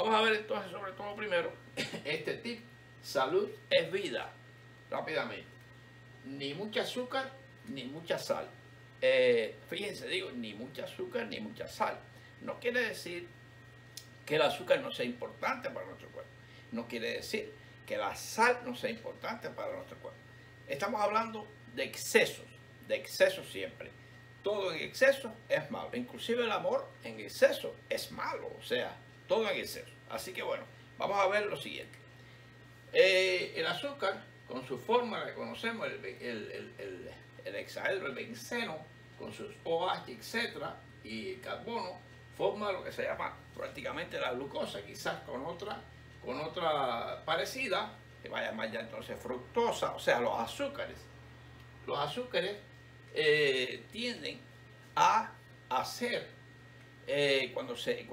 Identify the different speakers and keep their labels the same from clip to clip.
Speaker 1: Vamos a ver entonces sobre todo primero este tip: salud es vida. Rápidamente, ni mucha azúcar ni mucha sal. Fíjense, digo, ni mucha azúcar ni mucha sal. No quiere decir que el azúcar no sea importante para nuestro cuerpo. No quiere decir que la sal no sea importante para nuestro cuerpo. Estamos hablando de excesos siempre. Todo en exceso es malo. Inclusive el amor en exceso es malo. O sea, todo en exceso. Así que bueno, vamos a ver lo siguiente. El azúcar, con su fórmula que conocemos, el hexaedro, el benceno, con sus OH, etcétera, y el carbono, forma lo que se llama prácticamente la glucosa, quizás con otra parecida, que va a llamar ya entonces fructosa, o sea, los azúcares. Los azúcares tienden a hacer, cuando se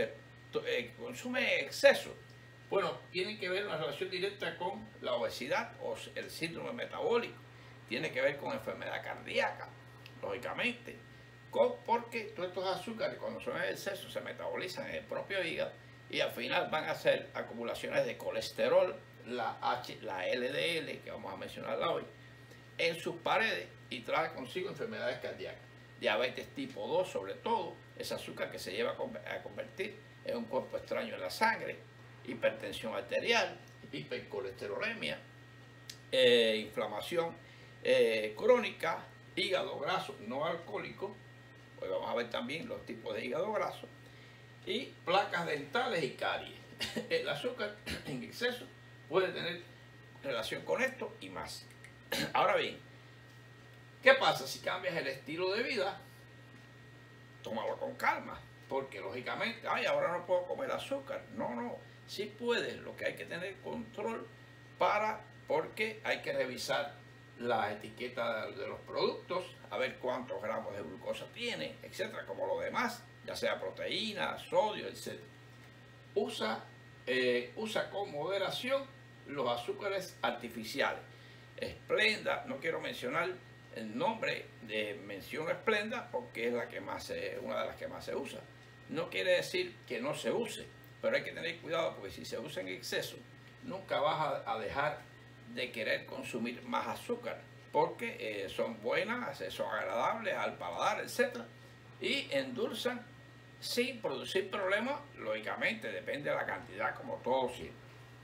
Speaker 1: consume en exceso, bueno, tienen que ver una relación directa con la obesidad o el síndrome metabólico, tiene que ver con enfermedad cardíaca, lógicamente, porque todos estos azúcares cuando son en exceso se metabolizan en el propio hígado y al final van a hacer acumulaciones de colesterol, la LDL, que vamos a mencionarla hoy, en sus paredes y trae consigo enfermedades cardíacas, diabetes tipo 2 sobre todo, ese azúcar que se lleva a convertir en un cuerpo extraño en la sangre, hipertensión arterial, hipercolesterolemia, inflamación crónica, hígado graso no alcohólico, hoy vamos a ver también los tipos de hígado graso, y placas dentales y caries. El azúcar en exceso puede tener relación con esto y más. Ahora bien, ¿qué pasa si cambias el estilo de vida? Tómalo con calma, porque lógicamente, ay, ahora no puedo comer azúcar. No, sí puedes, lo que hay que tener control porque hay que revisar la etiqueta de los productos, a ver cuántos gramos de glucosa tiene, etcétera, como lo demás, ya sea proteína, sodio, etcétera. Usa con moderación los azúcares artificiales. Splenda, no quiero mencionar el nombre de mención Splenda porque es una de las que más se usa. No quiere decir que no se use, pero hay que tener cuidado porque si se usa en exceso, nunca vas a dejar de querer consumir más azúcar, porque son buenas, son agradables al paladar, etc. Y endulzan sin producir problemas, lógicamente, depende de la cantidad, como todo siempre.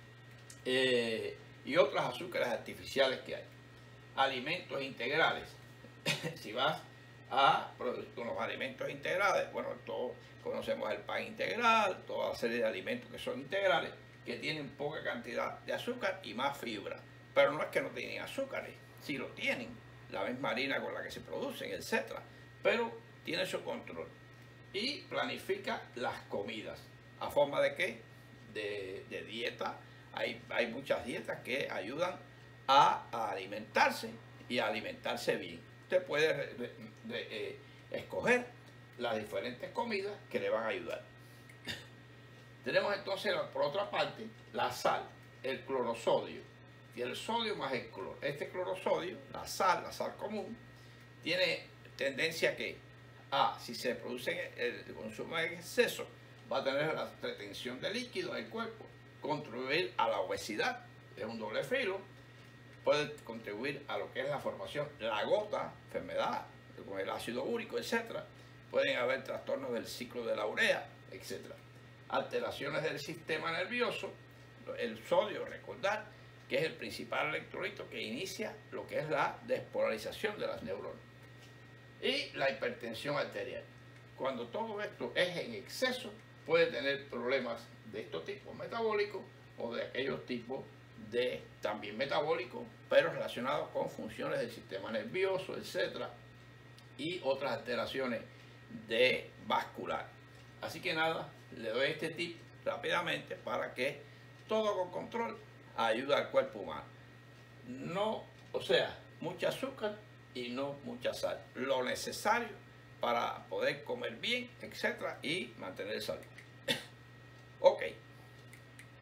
Speaker 1: Y otros azúcares artificiales que hay. Alimentos integrales. Si vas a producir unos alimentos integrales, bueno, todos conocemos el pan integral, toda la serie de alimentos que son integrales, que tienen poca cantidad de azúcar y más fibra. Pero no es que no tienen azúcares, sí lo tienen, la misma harina con la que se producen, etc. Pero tiene su control. Y planifica las comidas. ¿A forma de qué? De dieta. Hay muchas dietas que ayudan a alimentarse y a alimentarse bien. Usted puede escoger las diferentes comidas que le van a ayudar. Tenemos entonces, por otra parte, la sal, el clorosodio y el sodio más el cloro. Este clorosodio, la sal común, tiene tendencia si se produce el consumo en exceso, va a tener la retención de líquido en el cuerpo, contribuir a la obesidad, es un doble filo, puede contribuir a lo que es la formación, la gota, enfermedad, con el ácido úrico, etc. Pueden haber trastornos del ciclo de la urea, etc. Alteraciones del sistema nervioso, el sodio, recordar que es el principal electrolito que inicia lo que es la despolarización de las neuronas. Y la hipertensión arterial. Cuando todo esto es en exceso, puede tener problemas de estos tipos metabólicos o de aquellos tipos de también metabólicos, pero relacionados con funciones del sistema nervioso, etc. Y otras alteraciones de vascular. Así que nada, le doy este tip rápidamente para que todo con control ayuda al cuerpo humano. No, o sea, mucha azúcar y no mucha sal. Lo necesario para poder comer bien, etc. y mantener salud. Ok.